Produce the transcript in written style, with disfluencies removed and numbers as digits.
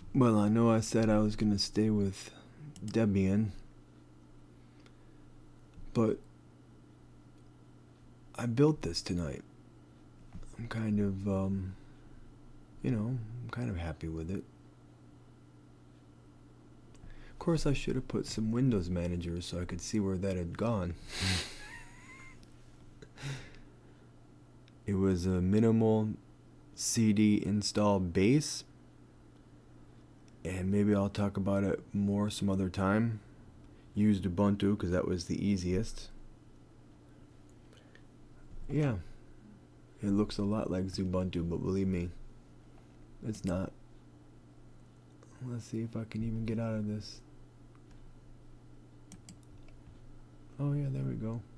Well, I know I said I was going to stay with Debian, but I built this tonight. I'm kind of, I'm kind of happy with it. Of course, I should have put some Windows managers so I could see where that had gone. It was a minimal CD install base, and maybe I'll talk about it more some other time. Used Ubuntu because that was the easiest. Yeah, it looks a lot like Ubuntu, but believe me, it's not. Let's see if I can even get out of this. Oh yeah, there we go.